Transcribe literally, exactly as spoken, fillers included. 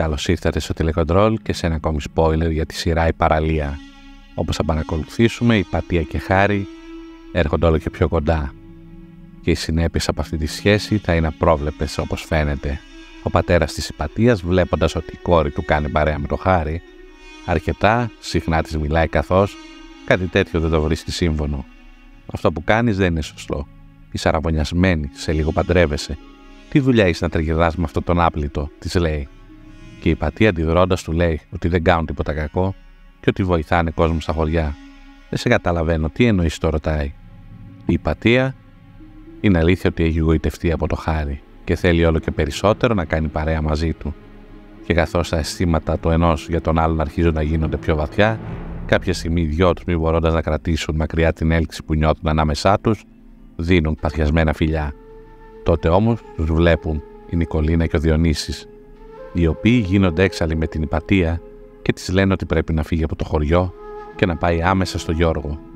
Καλώς ήρθατε στο τηλεκοντρόλ και σε ένα ακόμη spoiler για τη σειρά «Η Παραλία». Όπως θα παρακολουθήσουμε, η Πατία και Χάρη έρχονται όλο και πιο κοντά. Και οι συνέπειες από αυτή τη σχέση θα είναι απρόβλεπτες όπως φαίνεται. Ο πατέρας της Πατίας, βλέποντας ότι η κόρη του κάνει παρέα με το Χάρη, αρκετά συχνά της μιλάει καθώς κάτι τέτοιο δεν το βρίσκει σύμφωνο. Αυτό που κάνεις δεν είναι σωστό. Είσαι αραβωνιασμένη, σε λίγο παντρεύεσαι. Τι δουλειά έχεις να τριγυρνάς με αυτόν τον άπλητο, της λέει. Και η Πατία αντιδρώντας του λέει ότι δεν κάνουν τίποτα κακό και ότι βοηθάνε κόσμο στα χωριά. Δεν σε καταλαβαίνω, τι εννοείς, το ρωτάει. Η Πατία είναι αλήθεια ότι έχει γοητευτεί από το Χάρη και θέλει όλο και περισσότερο να κάνει παρέα μαζί του. Και καθώς τα αισθήματα του ενός για τον άλλον αρχίζουν να γίνονται πιο βαθιά, κάποια στιγμή οι δυο τους, μη μπορώντας να κρατήσουν μακριά την έλξη που νιώθουν ανάμεσά τους, δίνουν παθιασμένα φιλιά. Τότε όμως τους βλέπουν η Νικολίνα και ο Διονύσης, οι οποίοι γίνονται έξαλλοι με την Πατία και της λένε ότι πρέπει να φύγει από το χωριό και να πάει άμεσα στο Γιώργο.